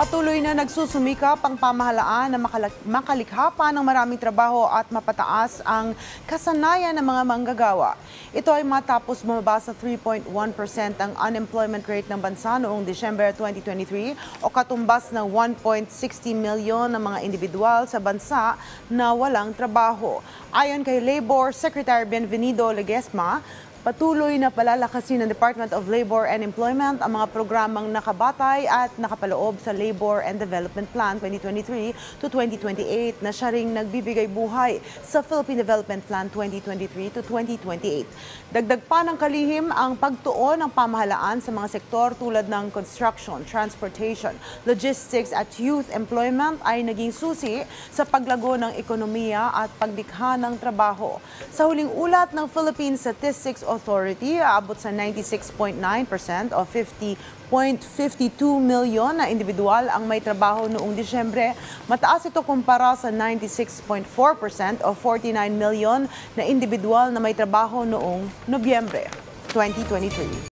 Patuloy na nagsusumikap ang pamahalaan na makalikha pa ng maraming trabaho at mapataas ang kasanayan ng mga manggagawa. Ito ay matapos bumaba sa 3.1% ang unemployment rate ng bansa noong December 2023 o katumbas ng 1.60 milyon ng mga individual sa bansa na walang trabaho. Ayon kay Labor Secretary Bienvenido Ledesma, patuloy na palalakasin ng Department of Labor and Employment ang mga programang nakabatay at nakapaloob sa Labor and Development Plan 2023 to 2028 na siya ring nagbibigay buhay sa Philippine Development Plan 2023 to 2028. Dagdag pa ng kalihim ang pagtuon ng pamahalaan sa mga sektor tulad ng construction, transportation, logistics at youth employment ay naging susi sa paglago ng ekonomiya at paglikha ng trabaho. Sa huling ulat ng Philippine Statistics Authority, aabot sa 96.9% o 50.52 milyon na individual ang may trabaho noong Disyembre. Mataas ito kumpara sa 96.4% o 49 milyon na individual na may trabaho noong Nobyembre 2023.